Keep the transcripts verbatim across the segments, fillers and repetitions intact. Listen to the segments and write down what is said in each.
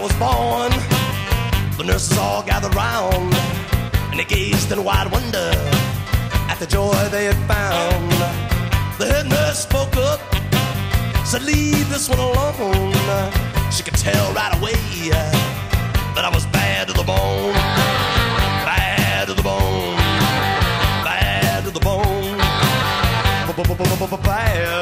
was born, the nurses all gathered round, and they gazed in wide wonder at the joy they had found. The head nurse spoke up, said, "Leave this one alone." She could tell right away that I was bad to the bone, bad to the bone, bad to the bone, bad, bad,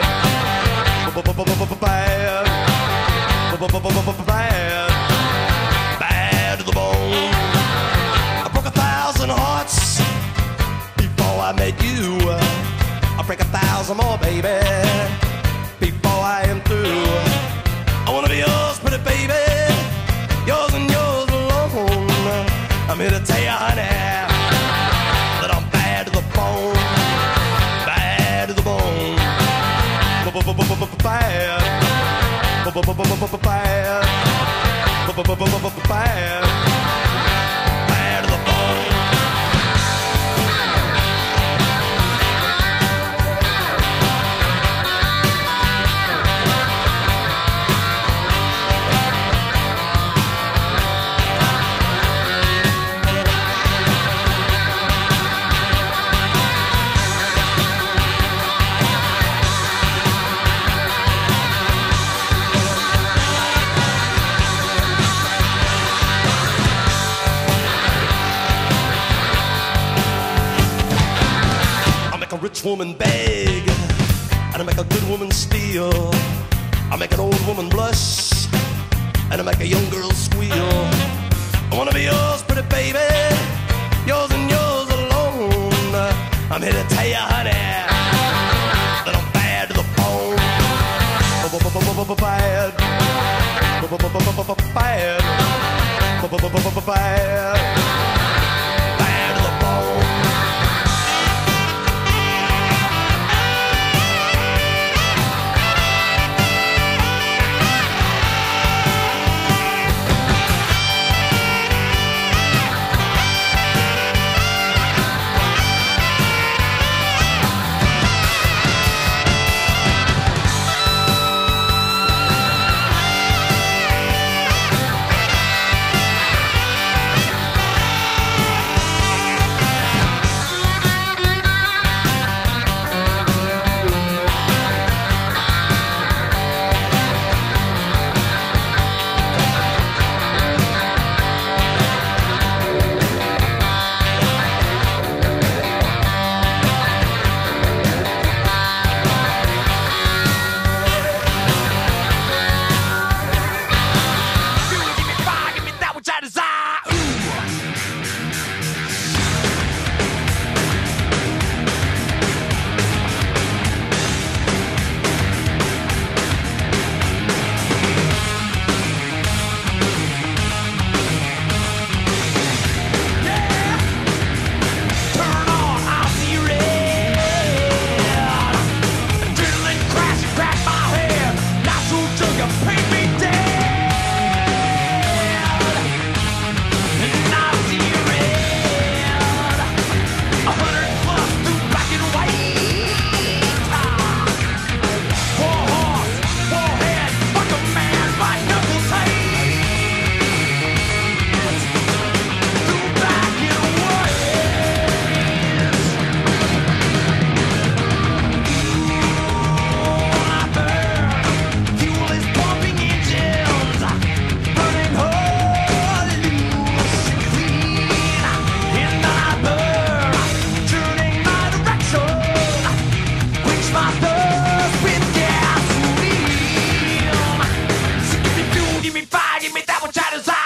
bad, bad to the bone. I broke a thousand hearts before I met you. I'll break a thousand more, baby, before I am through. I wanna be yours, pretty baby, yours and yours alone. I'm here to tell you, honey, that I'm bad to the bone, bad to the bone, bad, bad, bad, bad to the bone. A rich woman beg, and I make a good woman steal. I make an old woman blush, and I make a young girl squeal. I wanna be yours, pretty baby, yours and yours alone. I'm here to tell you, honey, that I'm bad to the bone, bad, bad, bad, bad to the bone. Give me that one, try to